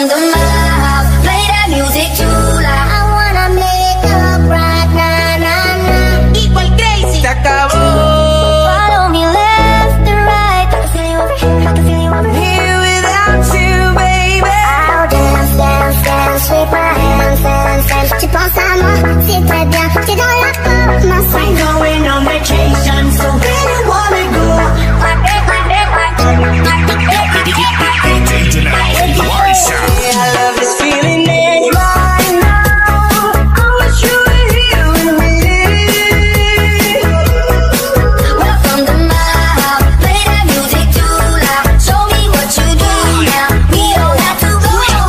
Welcome to my house, play that music too loud. I wanna make up right now, nah, nah. Igual crazy. Se acabó. Follow me left and right. I can feel you over here, I can feel you over Here without you, baby. I'll dance, dance, dance, sweep my hands, hands, hands. Tu penses à moi, c'est très bien. T'es dans la porte, ma soeur. We're going on vacation, so where you wanna go? I love this feeling in right now. I wish you were here with me. Welcome to my house, play that music too loud. Show me what you do now. We don't have to go out.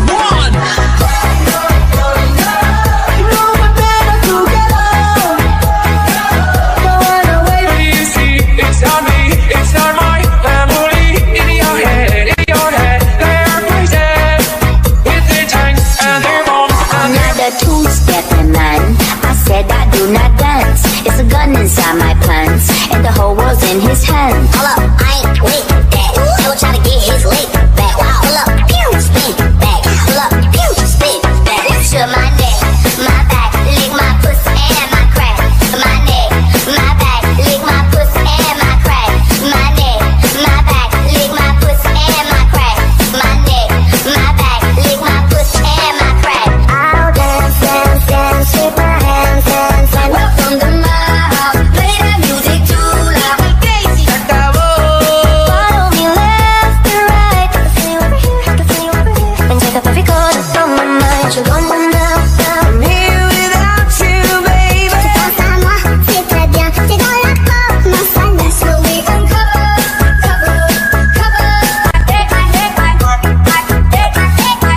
No, we're better together. Don't run away. You see, it's not me, it's not my family. In your head, they're crazy. With their tanks and their bombs and their Another two-step man. I said I do not dance. It's a gun inside my pants, and the whole world's in his hands. Hold up, I ain't with that. Never try to get his leg back. Wow, hold up, pew, spin back. Hold up, pew, spin back. To my neck, my back, lick my pussy and my crack. My neck, my back, lick my pussy and my crack. My neck, my back, lick my pussy and my crack. My neck, my back, lick my pussy and my crack. I'll dance, dance, dance, sweep my hands, hands, hands. Welcome to my house, play that music too loud. Se acabó. Follow me left and right. I can feel you over here, I can feel you over here. And take up every corner from my mind. You're gone now, now. I'm here without you, baby. Tu penses à moi, c'est très bien. T'es dans la porte, ma soeur. That's what we uncover, cover, cover. Take my, take my, take my, take my, take my.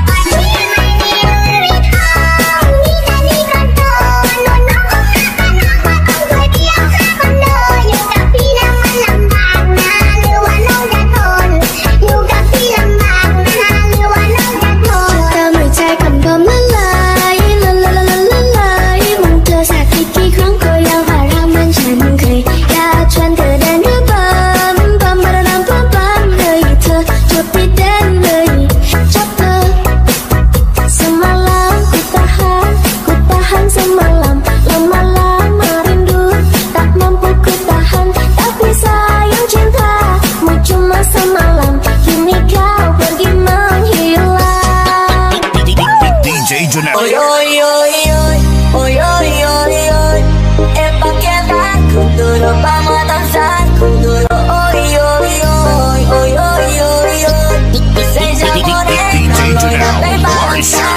Semalam ku tahan semalam, lama-lama rindu tak mampu ku tahan. Tapi sayang cintamu cuma semalam, kini kau pergi menghilang. DJ Junel. Oy, oy, oy, oy, oy, oy, oy, oy. Es pa' quedar con duro, vamos a danzar con duro. Oy, oy, oy, oy, oy, oy, oy. Dice ella morena, DJ loira, Junel. ven pa' danzar.